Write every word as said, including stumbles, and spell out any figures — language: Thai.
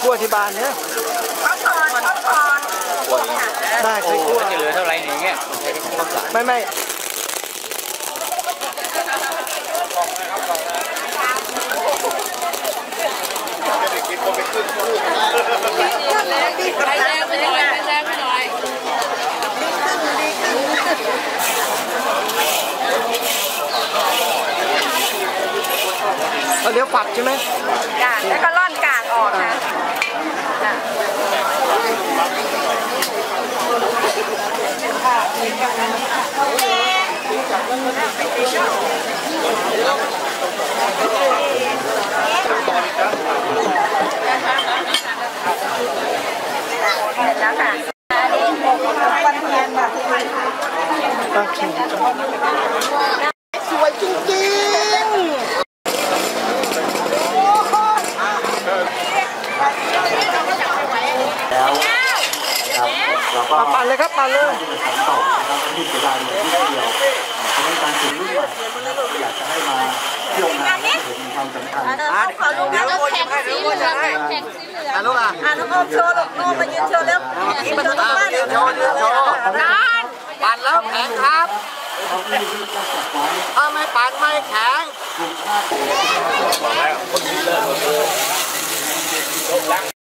ล้วยที่บ้านเนี่ยเขาถอนเขาถอนได้ใช้กล้วยจะเหลือเท่าไรเนี่ยไม่ไม่ไปแรงไปหน่อยไปแรงไปหน่อยเราเดี๋ยวฝักใช่ไหมกากแล้วก็ร่อนกากออกนะแล้วค่ะอันนี้วันเทียนแบบตั้งคิวสวยจริงแล้วเราก็ปั่นเลยครับปั่นเลยสานต่อนะครับที่เสียดายเลยที่เดียวเพราะการถึงรุ่นใหม่อยากจะให้มาเที่ยวงานเห็นความสำคัญขอดูนะแข่งสีเหลืองแข่งสีเหลืองอ่ะลูกอ่ะอ่ะน้องโอมโชว์ลูกน้องมายืนโชว์แล้วอีมาดูบ้านเลยโชว์โชว์การปั่นแล้วแข็งครับถ้าไม่ปั่นไม่แข็ง